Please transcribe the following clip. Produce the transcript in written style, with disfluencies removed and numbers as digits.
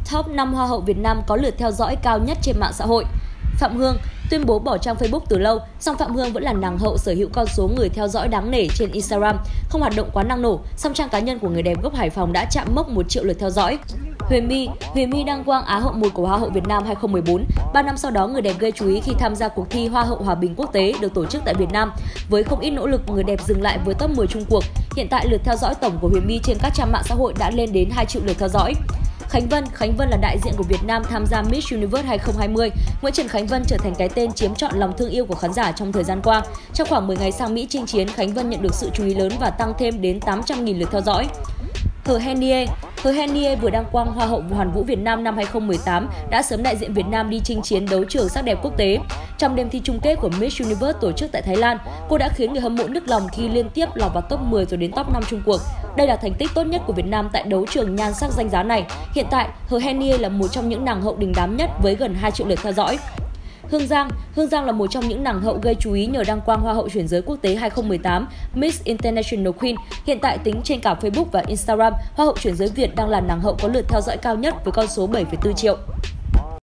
Top 5 Hoa hậu Việt Nam có lượt theo dõi cao nhất trên mạng xã hội. Phạm Hương tuyên bố bỏ trang Facebook từ lâu, song Phạm Hương vẫn là nàng hậu sở hữu con số người theo dõi đáng nể trên Instagram, không hoạt động quá năng nổ, song trang cá nhân của người đẹp gốc Hải Phòng đã chạm mốc 1 triệu lượt theo dõi. Huyền My đăng quang Á hậu 1 của Hoa hậu Việt Nam 2014. 3 năm sau đó, người đẹp gây chú ý khi tham gia cuộc thi Hoa hậu Hòa bình quốc tế được tổ chức tại Việt Nam. Với không ít nỗ lực, người đẹp dừng lại với top 10 chung cuộc. Hiện tại lượt theo dõi tổng của Huyền My trên các trang mạng xã hội đã lên đến 2 triệu lượt theo dõi. Khánh Vân là đại diện của Việt Nam tham gia Miss Universe 2020. Nguyễn Trần Khánh Vân trở thành cái tên chiếm trọn lòng thương yêu của khán giả trong thời gian qua. Trong khoảng 10 ngày sang Mỹ chinh chiến, Khánh Vân nhận được sự chú ý lớn và tăng thêm đến 800.000 lượt theo dõi. Hờ Henie vừa đăng quang Hoa hậu Hoàn vũ Việt Nam năm 2018 đã sớm đại diện Việt Nam đi chinh chiến đấu trường sắc đẹp quốc tế. Trong đêm thi chung kết của Miss Universe tổ chức tại Thái Lan, cô đã khiến người hâm mộ nức lòng khi liên tiếp lọt vào top 10 rồi đến top 5 chung cuộc. Đây là thành tích tốt nhất của Việt Nam tại đấu trường nhan sắc danh giá này. Hiện tại, Hờ Henie là một trong những nàng hậu đình đám nhất với gần 2 triệu lượt theo dõi. Hương Giang là một trong những nàng hậu gây chú ý nhờ đăng quang Hoa hậu chuyển giới quốc tế 2018 Miss International Queen. Hiện tại tính trên cả Facebook và Instagram, Hoa hậu chuyển giới Việt đang là nàng hậu có lượt theo dõi cao nhất với con số 7,4 triệu.